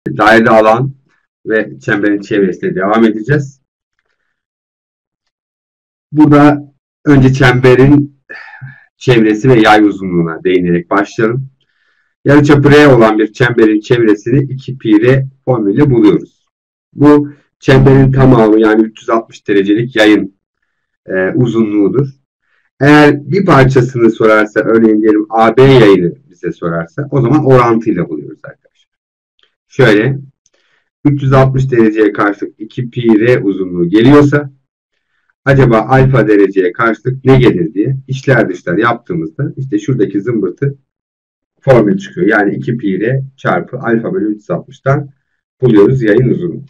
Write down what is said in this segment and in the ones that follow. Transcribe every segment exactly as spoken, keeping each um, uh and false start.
daireli alan ve çemberin çevresiyle devam edeceğiz. Burada önce çemberin çevresi ve yay uzunluğuna değinerek başlayalım. Yarıçapı R olan bir çemberin çevresini iki pi r formülüyle buluyoruz. Bu çemberin tamamı, yani üç yüz altmış derecelik yayın e, uzunluğudur. Eğer bir parçasını sorarsa, örneğin diyelim A B yayını bize sorarsa, o zaman orantıyla buluyoruz arkadaşlar. Şöyle, üç yüz altmış dereceye karşılık iki pi r uzunluğu geliyorsa, acaba alfa dereceye karşılık ne gelir diye içler dışlar yaptığımızda işte şuradaki zımbırtı formül çıkıyor. Yani iki pi r çarpı alfa bölü üç yüz altmıştan buluyoruz yayın uzunluğu.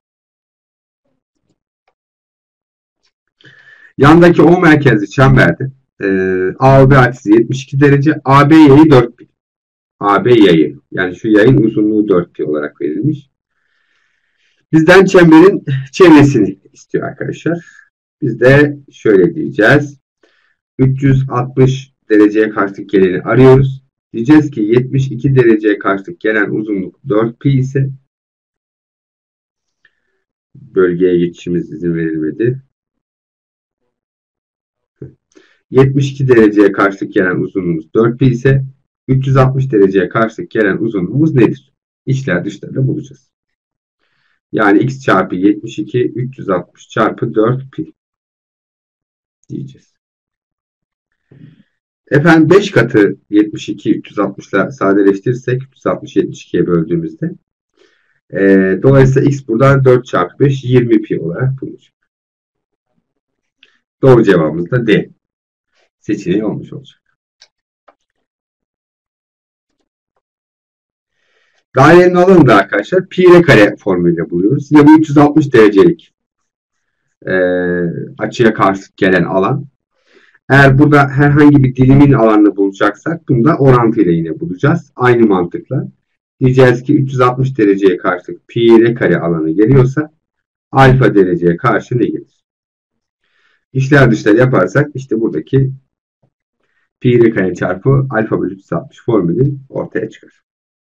Yandaki O merkezli çemberde e, A O B açısı yetmiş iki derece, A B yayı dört pi. A B yayı, yani şu yayın uzunluğu dört pi olarak verilmiş. Bizden çemberin çevresini istiyor arkadaşlar. Biz de şöyle diyeceğiz. üç yüz altmış dereceye karşılık geleni arıyoruz. Diyeceğiz ki yetmiş iki dereceye karşılık gelen uzunluk dört pi ise, bölgeye geçişimiz izin verilmedi. yetmiş iki dereceye karşılık gelen uzunluğumuz dört pi ise üç yüz altmış dereceye karşılık gelen uzunluğumuz nedir? İçler dışlarla bulacağız. Yani x çarpı yetmiş iki üç yüz altmış çarpı dört pi diyeceğiz. Efendim beş katı yetmiş iki üç yüz altmış ile sadeleştirirsek üç yüz altmış yetmiş ikiye böldüğümüzde e, dolayısıyla x buradan dört çarpı beş yirmi pi olarak bulunacak. Doğru cevabımız da D seçeneği olmuş olacak. Dairenin alanını da arkadaşlar pi r kare formülüyle buluyoruz. Yine bu üç yüz altmış derecelik e, açıya karşı gelen alan. Eğer burada herhangi bir dilimin alanını bulacaksak bunu da orantıyla yine bulacağız. Aynı mantıkla. Diyeceğiz ki üç yüz altmış dereceye karşılık pi r kare alanı geliyorsa alfa dereceye karşı ne gelir? İçler dışlar yaparsak işte buradaki pi r kare çarpı alfa bölü üç yüz altmış formülü ortaya çıkar.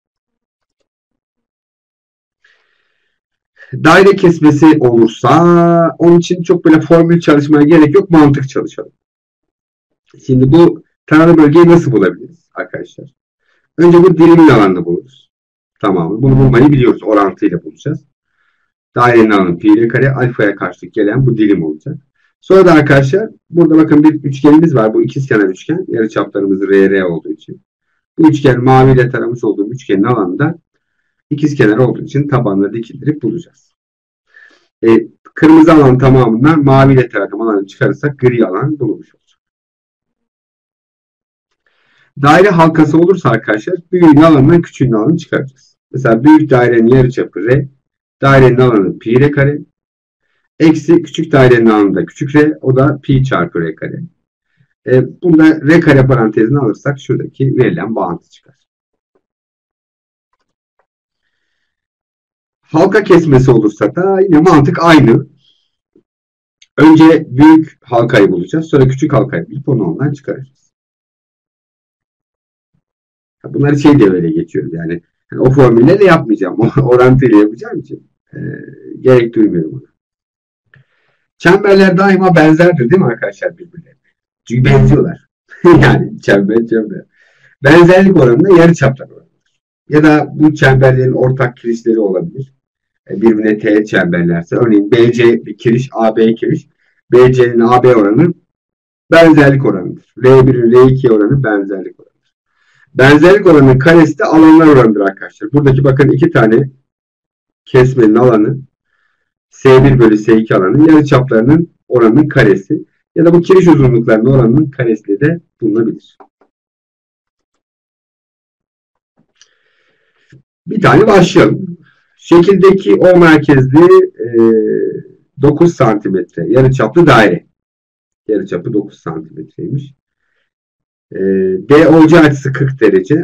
Daire kesmesi olursa onun için çok böyle formül çalışmaya gerek yok. Mantık çalışalım. Şimdi bu taralı bölgeyi nasıl bulabiliriz arkadaşlar? Önce bu dilimin alanını buluruz. Tamam. Bunu bulmayı biliyoruz. Orantıyla bulacağız. Dairenin alanı pi r kare, alfaya karşılık gelen bu dilim olacak. Sonra da arkadaşlar burada bakın bir üçgenimiz var. Bu ikizkenar üçgen. Yarıçaplarımız R R olduğu için. Bu üçgen maviyle taramış olduğum üçgenin alanında ikizkenar olduğu için tabanları dikildirip bulacağız. E, kırmızı alan tamamından maviyle taradığım alanı çıkarırsak gri alan bulunmuş olacak. Daire halkası olursa arkadaşlar büyüğün alanından küçüğün alanını çıkaracağız. Mesela büyük dairenin yarıçapı R, dairenin alanı pi r kare, eksi küçük dairenin alanında küçük r, o da pi çarpı r kare. E, bunda r kare parantezini alırsak şuradaki verilen bağıntı çıkar. Halka kesmesi olursa da yine mantık aynı. Önce büyük halkayı bulacağız. Sonra küçük halkayı bulup onu ondan çıkaracağız. Bunları şey de öyle geçiyoruz yani. yani o formülle de yapmayacağım. Orantıyla yapacağım için e, gerek duymuyorum ona. Çemberler daima benzerdir değil mi arkadaşlar birbirlerine? Çünkü benziyorlar. yani çember çember. Benzerlik oranında yarıçaplar oranıdır. Ya da bu çemberlerin ortak kirişleri olabilir. Birbirine teğet çemberlerse. Örneğin B C bir kiriş, A B kiriş. B C'nin A B oranı benzerlik oranıdır. R bir'in R iki oranı benzerlik oranıdır. Benzerlik oranının karesi de alanlar oranıdır arkadaşlar. Buradaki bakın iki tane kesmenin alanı S bir bölü S iki alanının yarıçaplarının oranının karesi ya da bu kiriş uzunluklarının oranının karesi de bulunabilir. Bir tane başlayalım. Şekildeki O merkezli e, dokuz santimetre yarıçaplı daire. Yarıçapı dokuz santimetreymiş. E, D O C açısı kırk derece.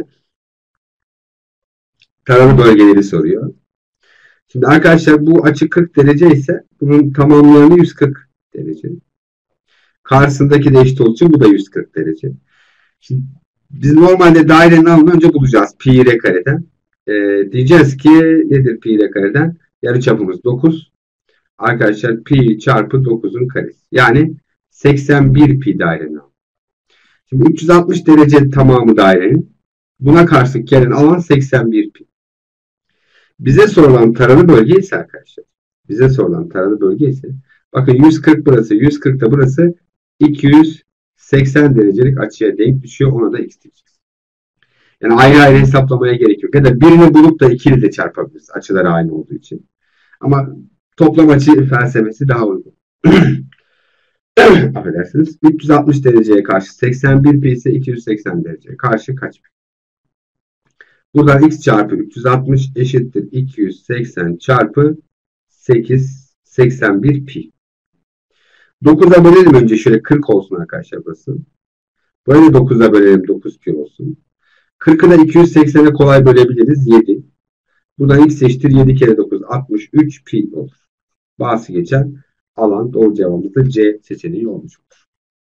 Taralı bölgeleri soruyor. Şimdi arkadaşlar bu açı kırk derece ise bunun tamamlarını yüz kırk derece. Karşısındaki de eşit olduğu için bu da yüz kırk derece. Şimdi biz normalde dairenin alanını önce bulacağız. Pi r kareden. e, diyeceğiz ki nedir pi r kareden? Yarıçapımız dokuz. Arkadaşlar pi çarpı dokuzun karesi. Yani seksen bir pi dairenin alanı. Şimdi üç yüz altmış derece tamamı dairenin. Buna karşılık gelen alan seksen bir pi. Bize sorulan taralı bölge ise arkadaşlar. Bize sorulan taralı bölge ise bakın yüz kırk burası, yüz kırk da burası iki yüz seksen derecelik açıya denk düşüyor. Ona da x diyeceğiz. Yani ayrı ayrı hesaplamaya gerek yok. Ya da birini bulup da ikili de çarpabiliriz. Açıları aynı olduğu için. Ama toplam açı felsefesi daha uygun. Affedersiniz. üç yüz altmış dereceye karşı seksen bir pi ise iki yüz seksen dereceye karşı kaç pi? Buradan x çarpı üç yüz altmış eşittir iki yüz seksen çarpı sekiz seksen bir pi. dokuza bölelim önce şöyle kırk olsun arkadaşlar burası. Böyle dokuza bölelim dokuz pi olsun. kırkı da iki yüz seksene kolay bölebiliriz yedi. Buradan x eşittir yedi kere dokuz altmış üç pi olur. Bahsi geçen alan doğru cevabımız da C seçeneği olmuş olur.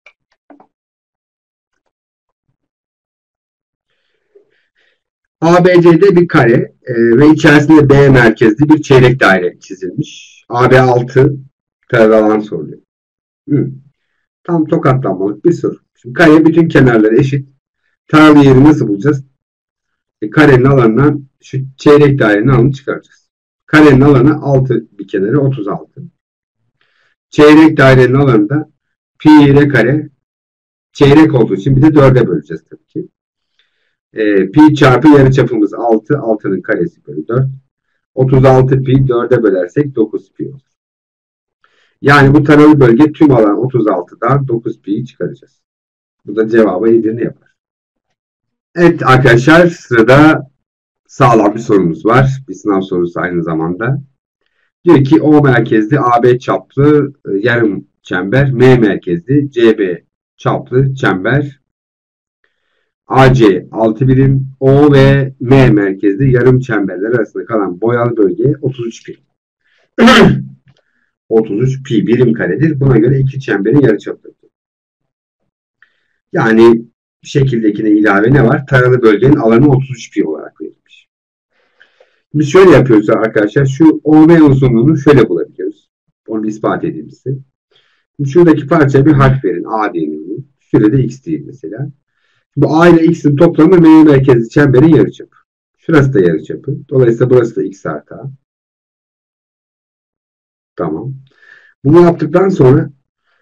A B C'de bir kare e, ve içerisinde B merkezli bir çeyrek daire çizilmiş. A B altı taralı alan soruluyor. Hı. Tam tokatlanmalık bir soru. Şimdi kare bütün kenarları eşit. Taralı yeri nasıl bulacağız? E, karenin alanından şu çeyrek dairenin alanını çıkaracağız. Karenin alanı altı bir kenarı otuz altı. Çeyrek dairenin alanı da pi r kare çeyrek olduğu için bir de dörde böleceğiz tabii ki. E, pi çarpı yarıçapımız altı. altının karesi bölü dört. otuz altı pi dörde bölersek dokuz pi olur. Yani bu taralı bölge tüm alan otuz altıdan dokuz pi'yi çıkaracağız. Bu da cevabı Edirne yapar. Evet arkadaşlar sırada sağlam bir sorumuz var. Bir sınav sorusu aynı zamanda. Diyor ki O merkezli A B çaplı yarım çember, M merkezli C B çaplı çember, A C altı birim, O ve M merkezli yarım çemberler arasında kalan boyalı bölge otuz üç pi. otuz üç pi birim karedir. Buna göre iki çemberin yarıçapıdır. Yani şekildekine ilave ne var? Taralı bölgenin alanı otuz üç pi olarak verilmiş. Biz şöyle yapıyoruz arkadaşlar. Şu O M uzunluğunu şöyle bulabiliyoruz. Onu ispat edeyim size. Şuradaki parçaya bir harf verin. A diyelim. Şurada X değil mesela. Bu A ile X'in toplamı M merkezli çemberin yarıçapı. Şurası da yarıçapı. Dolayısıyla burası da X artı A. Tamam. Bunu yaptıktan sonra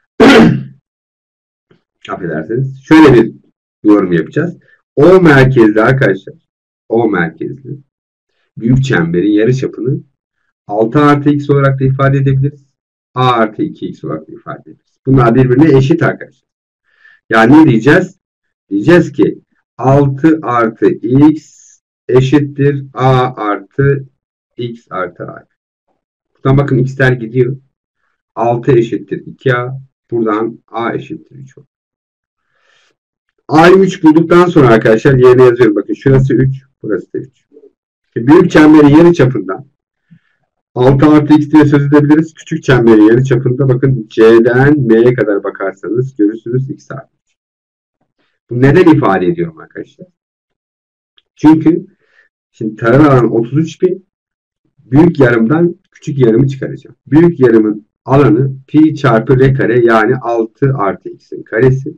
affedersiniz. Şöyle bir yorum yapacağız. O merkezli arkadaşlar. O merkezli. Büyük çemberin yarıçapını altı artı X olarak da ifade edebiliriz. A artı iki X olarak da ifade edebiliriz. Bunlar birbirine eşit arkadaşlar. Yani ne diyeceğiz? Diyeceğiz ki altı artı X eşittir A artı X artı A. Buradan bakın X'ler gidiyor. altı eşittir iki A. Buradan A eşittir üç olur. A'yı üç bulduktan sonra arkadaşlar yerine yazıyorum. Bakın şurası üç. Burası da üç. Şimdi büyük çemberin yarıçapından altı artı X diye söz edebiliriz. Küçük çemberin yarıçapında bakın C'den M'ye kadar bakarsanız görürsünüz X artı üç. Bu neden ifade ediyorum arkadaşlar? Çünkü şimdi taralı alan otuz üç pi. Büyük yarımdan küçük yarımı çıkaracağım. Büyük yarımın alanı pi çarpı r kare yani altı artı x'in karesi.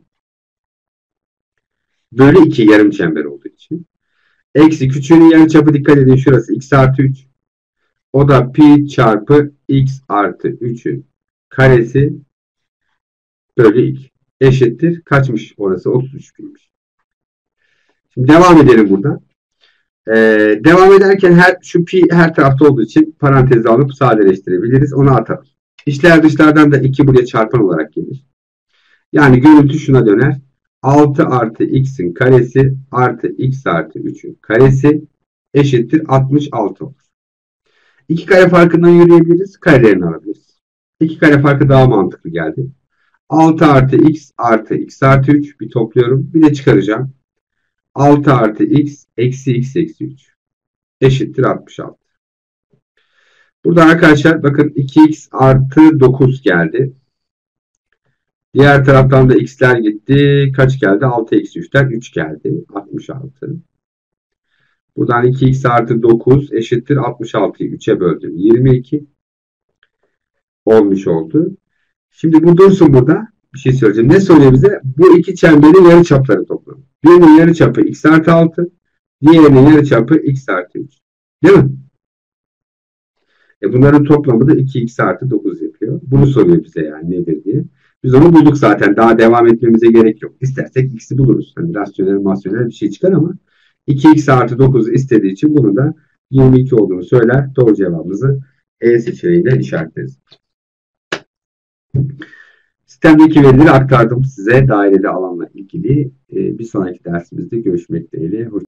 Bölü iki yarım çember olduğu için. Eksi küçüğünün yarıçapı dikkat edin şurası x artı üç. O da pi çarpı x artı üçün karesi bölü iki. Eşittir. Kaçmış orası? otuz üç pi'ymiş. Şimdi devam edelim buradan. Ee, devam ederken her şu pi her tarafta olduğu için parantezi alıp sadeleştirebiliriz. Onu atalım. İçler dışlardan da iki buraya çarpan olarak gelir. Yani görüntü şuna döner. altı artı x'in karesi artı x artı üçün karesi eşittir altmış altı olur. İki kare farkından yürüyebiliriz. Karelerini alabiliriz. İki kare farkı daha mantıklı geldi. altı artı x artı x artı üç bir topluyorum. Bir de çıkaracağım. altı artı x eksi x eksi üç eşittir altmış altı. Burada arkadaşlar bakın iki x artı dokuz geldi. Diğer taraftan da x'ler gitti. Kaç geldi? altı eksi üçten üç geldi. altmış altı. Buradan iki x artı dokuz eşittir altmış altıyı üçe böldüm. yirmi iki olmuş oldu. Şimdi bu dursun burada. Bir şey söyleyeceğim. Ne soruyor bize? Bu iki çemberin yarıçapları toplamı. Birinin yarıçapı x artı altı. Diğerinin yarıçapı x artı üç. Değil mi? E bunların toplamı da iki x artı dokuz yapıyor. Bunu soruyor bize yani nedir diye. Biz onu bulduk zaten. Daha devam etmemize gerek yok. İstersek x'i buluruz. Hani rasyonel masyonel bir şey çıkar ama iki x artı dokuzu istediği için bunu da yirmi iki olduğunu söyler. Doğru cevabımızı E seçeneğiyle işaretleriz. Sistemdeki verileri aktardım size dairede alanla ilgili. Bir sonraki dersimizde görüşmek dileğiyle.